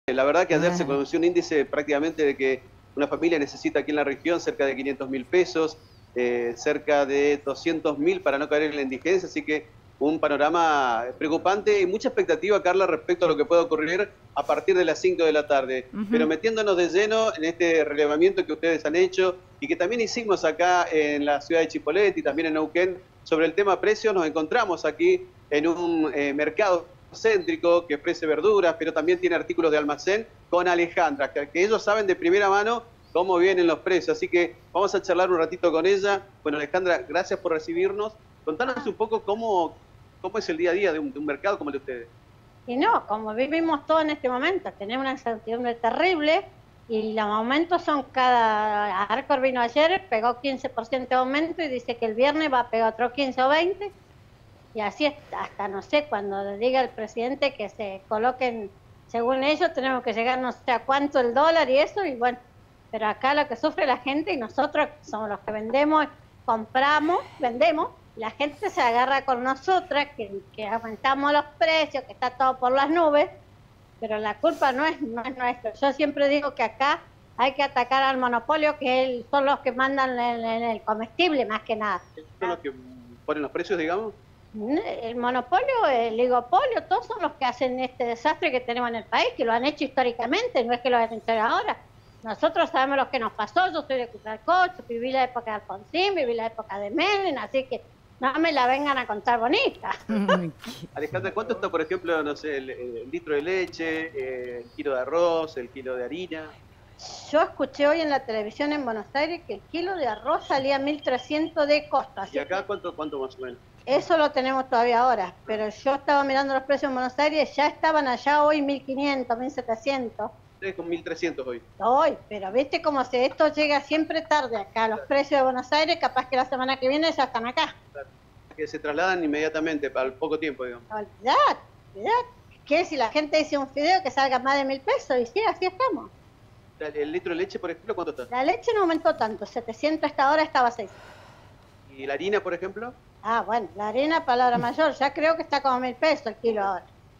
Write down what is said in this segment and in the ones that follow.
La verdad que ayer se conoció un índice prácticamente de que una familia necesita aquí en la región cerca de 500.000 pesos, cerca de 200.000 para no caer en la indigencia, así que un panorama preocupante y mucha expectativa, Carla, respecto a lo que puede ocurrir a partir de las 5 de la tarde. Pero metiéndonos de lleno en este relevamiento que ustedes han hecho y que también hicimos acá en la ciudad de Chipolete y también en Neuquén sobre el tema precios, nos encontramos aquí en un mercado céntrico que ofrece verduras, pero también tiene artículos de almacén con Alejandra, que ellos saben de primera mano cómo vienen los precios. Así que vamos a charlar un ratito con ella. Bueno, Alejandra, gracias por recibirnos. Contanos un poco cómo es el día a día de un mercado como el de ustedes. Y no, como vivimos todo en este momento, tenemos una incertidumbre terrible y los aumentos son cada... Arcor vino ayer, pegó 15% de aumento y dice que el viernes va a pegar otro 15 o 20. Y así hasta, no sé, cuando diga el presidente que se coloquen, según ellos, tenemos que llegar no sé a cuánto el dólar y eso, y bueno, pero acá lo que sufre la gente y nosotros somos los que vendemos, compramos, vendemos, la gente se agarra con nosotras, que aumentamos los precios, que está todo por las nubes, pero la culpa no es nuestra. Yo siempre digo que acá hay que atacar al monopolio, que son los que mandan en el comestible más que nada. ¿Son los que ponen los precios, digamos? El monopolio, el oligopolio, todos son los que hacen este desastre que tenemos en el país, que lo han hecho históricamente, no es que lo han hecho ahora. Nosotros sabemos lo que nos pasó, yo soy de Cutralcó, viví la época de Alfonsín, viví la época de Menem, así que no me la vengan a contar bonita. Alejandra, ¿cuánto está, por ejemplo, no sé, el litro de leche, el kilo de arroz, el kilo de harina? Yo escuché hoy en la televisión en Buenos Aires que el kilo de arroz salía 1.300 de costo. ¿Y acá cuánto más o menos? Eso lo tenemos todavía ahora, pero yo estaba mirando los precios en Buenos Aires, ya estaban allá hoy 1.500, 1.700. Ustedes con 1.300 hoy. Hoy, pero viste cómo esto llega siempre tarde acá, los precios de Buenos Aires, capaz que la semana que viene ya están acá. Claro. Que se trasladan inmediatamente, al poco tiempo, digamos. Olvidad, que si la gente dice un fideo que salga más de 1.000 pesos, y sí, así estamos. ¿El litro de leche, por ejemplo, cuánto está? La leche no aumentó tanto, 700 hasta ahora estaba 6. ¿Y la harina, por ejemplo? Ah, bueno, la harina, palabra mayor, ya creo que está como 1.000 pesos el kilo ahora.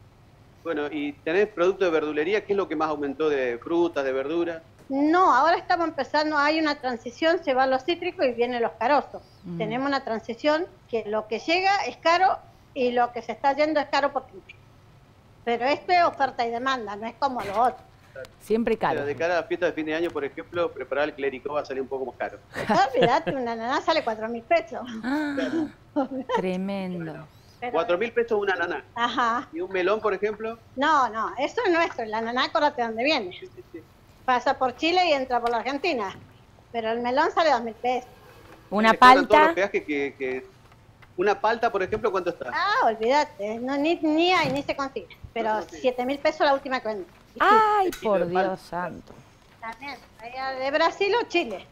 Bueno, ¿y tenés productos de verdulería? ¿Qué es lo que más aumentó de frutas, de verduras? No, ahora estamos empezando, hay una transición, se van los cítricos y vienen los carosos. Tenemos una transición que lo que llega es caro y lo que se está yendo es caro porque... Pero esto es oferta y demanda, no es como lo otro. Siempre caro. Pero de cara a la fiesta de fin de año, por ejemplo, preparar el clericó va a salir un poco más caro. Olvídate, una ananá sale 4.000 pesos. Tremendo. Bueno, 4.000 pesos una ananá. Ajá. ¿Y un melón, por ejemplo? No, eso es nuestro, el ananá, acuérdate de dónde viene. Sí. Pasa por Chile y entra por la Argentina. Pero el melón sale 2.000 pesos. Una Todos palta. los peajes una palta, por ejemplo, ¿cuánto está? Ah, olvídate, no, ni hay, ni se consigue. Pero No, sí. 7.000 pesos la última que vendí. Ay, kilo por de Dios palta. santo. También, de Brasil o Chile.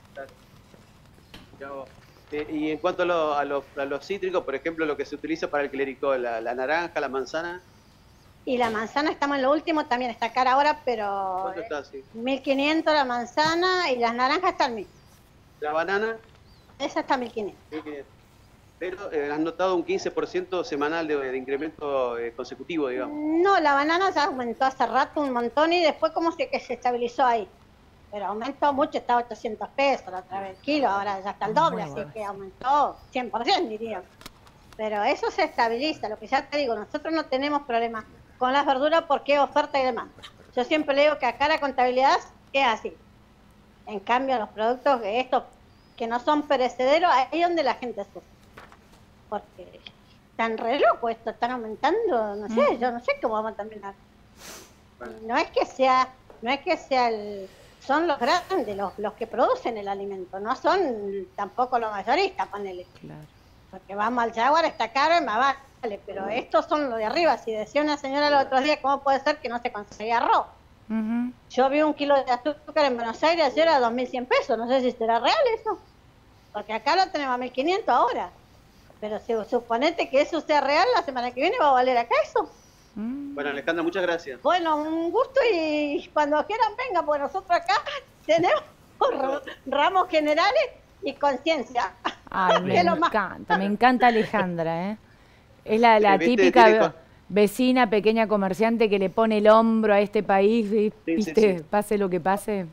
Y en cuanto a los cítricos, por ejemplo, lo que se utiliza para el clericó, la naranja, la manzana. Y la manzana estamos en lo último, también está cara ahora, pero... ¿Cuánto está así? 1.500 la manzana y las naranjas están 1.000. La banana, Esa está 1.500. 1.500. Pero has notado un 15% semanal de incremento consecutivo, digamos. No, la banana ya aumentó hace rato un montón y después como que se estabilizó ahí. Pero aumentó mucho, estaba 800 pesos la otra vez el kilo, ahora ya está el doble, así que aumentó 100%, diría. Pero eso se estabiliza, lo que ya te digo, nosotros no tenemos problemas con las verduras porque es oferta y demanda. Yo siempre le digo que acá la contabilidad es así. En cambio, los productos estos que no son perecederos, ahí es donde la gente sufre. Porque están re locos esto, están aumentando, no sé, yo no sé cómo vamos a terminar. No es que sea son los grandes, los que producen el alimento, no son tampoco los mayoristas, ponele. Claro. Porque vamos al Jaguar, está caro y más vale, pero estos son los de arriba. Si decía una señora el otro día, ¿cómo puede ser que no se conseguía arroz? Yo vi un kilo de azúcar en Buenos Aires ayer a 2.100 pesos, no sé si será real eso, porque acá lo tenemos a 1.500 ahora. Pero si suponete que eso sea real, la semana que viene va a valer acá eso. Bueno, Alejandra, muchas gracias. Bueno, un gusto y cuando quieran venga, porque nosotros acá tenemos ramos generales y conciencia. Ay, me encanta Alejandra, ¿eh? Es la típica vecina, pequeña comerciante que le pone el hombro a este país, ¿viste? Sí. Pase lo que pase.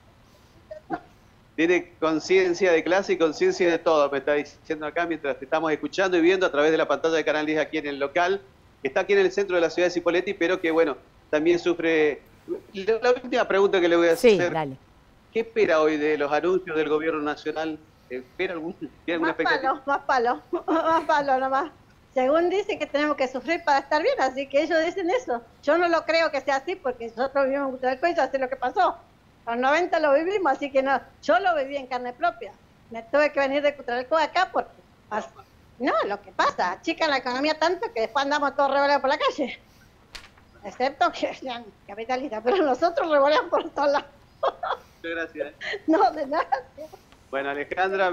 Tiene conciencia de clase y conciencia de todo, me está diciendo acá mientras te estamos escuchando y viendo a través de la pantalla de Canal 10 aquí en el local, que está aquí en el centro de la ciudad de Cipolletti, pero que bueno, también sufre... La última pregunta que le voy a hacer, Sí, dale. ¿qué espera hoy de los anuncios del gobierno nacional? ¿Tiene alguna expectativa? Más palo nomás. Según dicen que tenemos que sufrir para estar bien, así que ellos dicen eso. Yo no lo creo que sea así, porque nosotros vivimos en Gutralcó y ya sé lo que pasó. Los 90 lo vivimos, así que no. Yo lo viví en carne propia. Me tuve que venir de Gutralcó acá porque... No, lo que pasa, achican la economía tanto que después andamos todos revoleados por la calle. Excepto que sean capitalistas, pero nosotros revoleamos por todos lados. Muchas gracias. No, de nada. Bueno, Alejandra,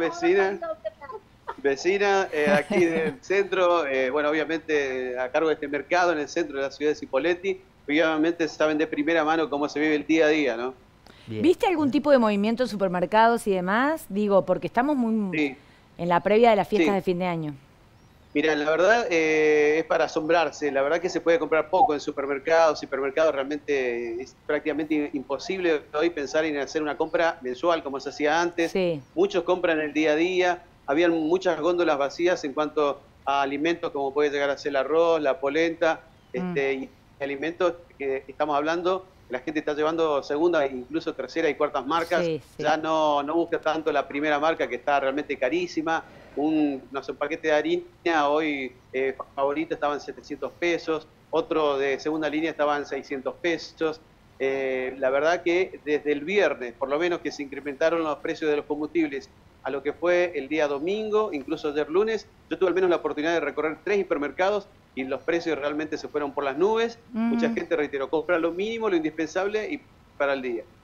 vecina aquí del centro, bueno, obviamente a cargo de este mercado en el centro de la ciudad de Cipolletti, obviamente saben de primera mano cómo se vive el día a día, ¿no? Bien. ¿Viste algún tipo de movimiento en supermercados y demás? Digo, porque estamos muy en la previa de las fiestas de fin de año. Mira, la verdad es para asombrarse. La verdad que se puede comprar poco en supermercados. Hipermercados realmente es prácticamente imposible hoy pensar en hacer una compra mensual como se hacía antes. Sí. Muchos compran el día a día. Habían muchas góndolas vacías en cuanto a alimentos como puede llegar a ser el arroz, la polenta, y alimentos que estamos hablando. La gente está llevando segunda, incluso tercera y cuartas marcas. Sí. Ya no busca tanto la primera marca que está realmente carísima. Un paquete de harina hoy favorito estaba en 700 pesos, otro de segunda línea estaba en 600 pesos. La verdad que desde el viernes, por lo menos que se incrementaron los precios de los combustibles a lo que fue el día domingo, incluso ayer lunes, yo tuve al menos la oportunidad de recorrer 3 hipermercados y los precios realmente se fueron por las nubes. Mucha gente, reitero, compra lo mínimo, lo indispensable y para el día.